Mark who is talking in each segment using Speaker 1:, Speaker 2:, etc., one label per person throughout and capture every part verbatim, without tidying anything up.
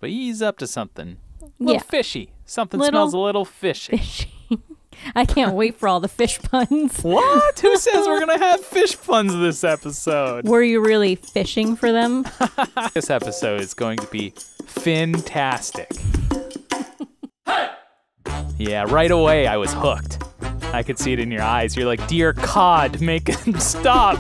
Speaker 1: But he's up to something. A little
Speaker 2: Yeah.
Speaker 1: fishy. Something
Speaker 2: Little
Speaker 1: smells a little fishy.
Speaker 2: Fishy. I can't wait for all the fish puns.
Speaker 1: What? Who says we're going to have fish puns this episode?
Speaker 2: Were you really fishing for them?
Speaker 1: This episode is going to be fantastic. Yeah, right away I was hooked. I could see it in your eyes. You're like, dear cod, make him stop.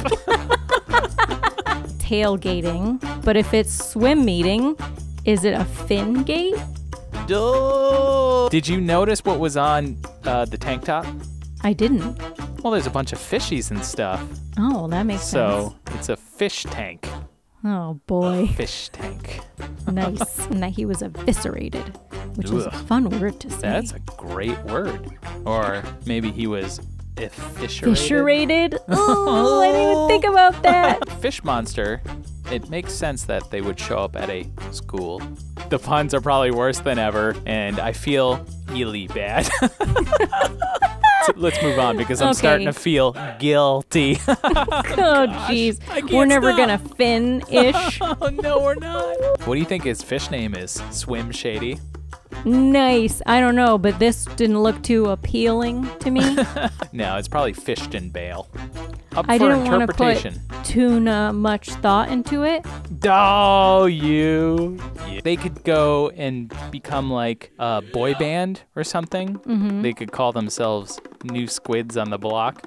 Speaker 2: Tailgating. But if it's swim meeting, is it a fin gate?
Speaker 1: Duh. Did you notice what was on uh, the tank top?
Speaker 2: I didn't.
Speaker 1: Well, there's a bunch of fishies and stuff.
Speaker 2: Oh, that makes
Speaker 1: So it's a fish tank.
Speaker 2: sense. Oh, boy.
Speaker 1: Fish tank.
Speaker 2: Nice. And that he was eviscerated, which is a
Speaker 1: Ugh.
Speaker 2: fun word to say.
Speaker 1: That's a great word. Or maybe he was effisherated.
Speaker 2: Fisherated? Oh, I didn't even think about that.
Speaker 1: Fish monster. It makes sense that they would show up at a school. The puns are probably worse than ever, and I feel really bad. So let's move on because I'm
Speaker 2: Okay.
Speaker 1: starting to feel guilty.
Speaker 2: Oh, jeez.
Speaker 1: I can't
Speaker 2: We're never
Speaker 1: stop.
Speaker 2: going to fin-ish.
Speaker 1: Oh, no, we're not. What do you think his fish name is? Swim Shady?
Speaker 2: Nice. I don't know, but this didn't look too appealing to me.
Speaker 1: No, it's probably Fished and Bale. Up
Speaker 2: I
Speaker 1: for
Speaker 2: didn't want to put
Speaker 1: interpretation.
Speaker 2: too uh, much thought into it.
Speaker 1: Oh, you. Yeah. They could go and become like a boy band or something.
Speaker 2: Mm-hmm.
Speaker 1: They could call themselves New Squids on the Block.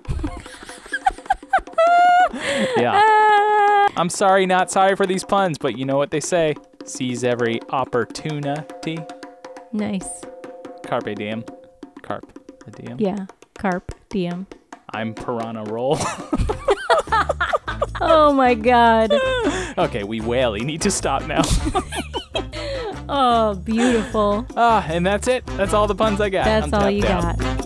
Speaker 1: Yeah.
Speaker 2: Ah,
Speaker 1: I'm sorry, not sorry for these puns, but you know what they say. Seize every opportunity.
Speaker 2: nice.
Speaker 1: Carpe diem. Carp. A diem.
Speaker 2: Yeah. Carp diem.
Speaker 1: I'm Piranha Roll.
Speaker 2: Oh, my God.
Speaker 1: Okay, we whaley need to stop now.
Speaker 2: Oh, beautiful.
Speaker 1: Ah, and that's it. That's all the puns I got.
Speaker 2: That's
Speaker 1: I'm
Speaker 2: all
Speaker 1: tapped
Speaker 2: you
Speaker 1: out.
Speaker 2: got.